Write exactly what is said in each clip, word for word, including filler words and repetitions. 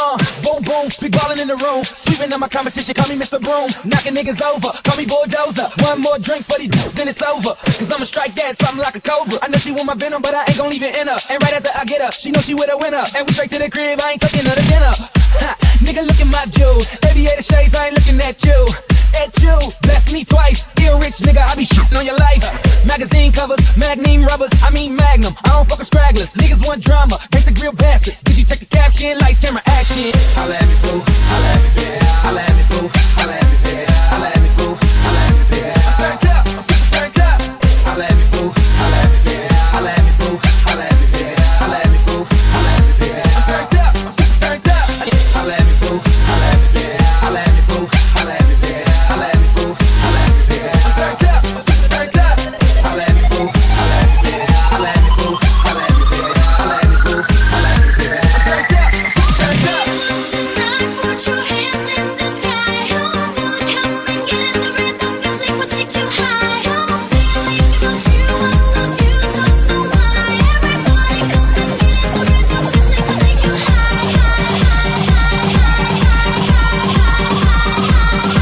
Uh, boom, boom, big ballin' in the room. Sweeping on my competition, call me Mister Broom. Knocking niggas over, call me Bulldozer. One more drink for these then it's over. Cause I'ma strike that something like a cobra. I know she want my venom, but I ain't gon' leave it in her. And right after I get her, she know she with a winner. And we straight to the crib, I ain't taking her to dinner. Ha, nigga, look at my jewels. Aviator shades, I ain't looking at you. At you, bless me twice. Ill rich nigga, I be shitting on your life. Magazine covers, magnum rubbers, I mean magnum. I don't fuck with stragglers. Niggas want drama, paint the grill bastards. Did you check the caption? Lights, camera, action. Holla at me, boo. Holla at me, baby. Holla at me, boo. Holla at me, baby. Holla at me, boo. Holla at me, baby. I'm turned up, I'm super turned up. Holla at me, boo. Holla at me, baby. Holla at me, boo. Holla at me, baby. Holla at me, boo. Holla at me, baby. I'm turned up, I'm super turned up. Holla at me, boo. Holla at me, baby. Holla at me, boo. Holla at me, baby. Holla at me, boo. Holla at me, baby. I'm turned up, I'm super turned up. Holla at me, boo. Holla at me, baby. Holla at me, boo. Holla at me, baby. Holla at me, boo. Holla at me, baby. I'm turned up, I'm super turned up. Tonight, put your hands in the sky. Come on, come and get in the rhythm. Music will take you high. I'm feeling about you. I love you. Don't know why. Everybody come and get in the rhythm. Music will take you high, high, high, high, high, high,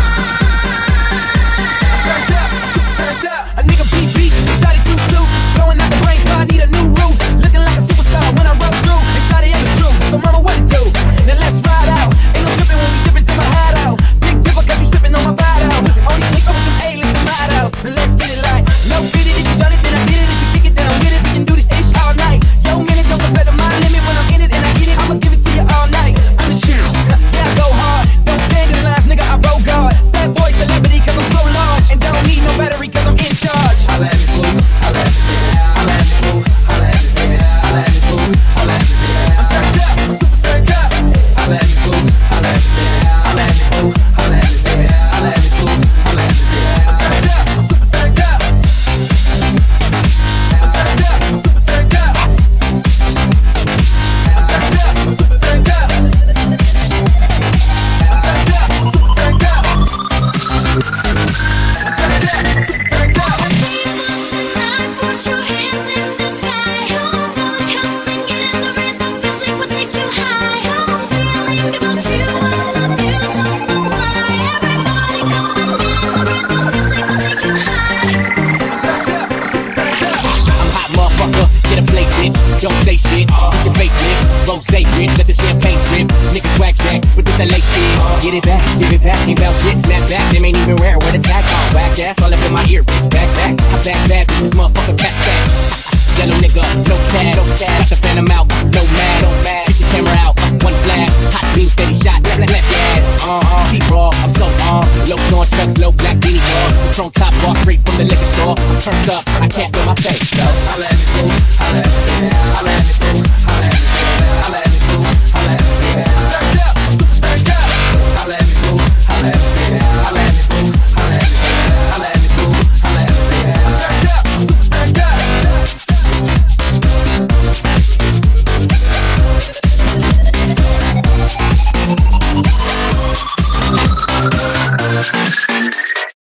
high, high. Turned up, turned up. A nigga beat beat, shotty two two. Blowing out the brain, so I need a new roof. Looking like a superstar when I roll through. And shotty ain't the truth, so mama what it do? Now let's ride out. Ain't no tripping when we dipping to my hat out. Big dipper cause you sipping on my bite out. Only click over some A-list and ride outs. Now let's get it like, no fit it. If you done it, then I did it. If you kick it, then I'm with it. We can do this ish all night. Yo, minute don't compare to my limit. When I'm in it and I get it, I'ma give it to you all night. I'm the shit. Yeah, I go hard. Don't stand in lines, nigga, I roll guard. Bad boy celebrity cause I'm so large. And don't need no battery cause I'm in charge. Holla at me, boo. Holla at me, baby. Holla at me, boo. Holla at me, baby. Holla at me, boo. Holla at me, baby. I'm turned up, I'm super turned up. Holla at me, boo. Holla at me, baby. Holla at me, boo. Holla at me, baby. Holla at me, boo. Holla at me, baby. I'm turned up, I'm super turned up. I'm turned up, I'm super turned up. I'm turned up, I'm super turned up. I'm turned up, I'm super turned up. I'm turned up, I'm super turned up. Tonight, put your hands in the sky. Come on, come and get in the rhythm. Music will take you high. I'm feeling about you. I love you. Don't know why. Everybody come and get in the rhythm. Music will take you high. I'm hot, motherfucker, get a plate, bitch. Don't say shit, get your face lit. Rose rich, let the champagne strip. Niggas whack jack, but this that late shit. Get it back, give it back, ain't about shit. Snap back, them ain't even rare. What a tag on, whack ass, all up in my ear, bitch. Back, back, I back, back, bitches, motherfucker, back, back. Yellow nigga, no cat, no cat. Got the phantom out, no mad, no mad. Get your camera out, one flash. Hot beam, steady shot, left, left, left, yes. Uh-uh, keep raw, I'm so on. Low on trucks, low black beanie dog. Patron top bar, straight from the liquor store. I'm turned up, I can't feel my face, so. Holla at me, boo. Holla at me, baby. Holla at me, boo. Holla at me, baby. Holla at me.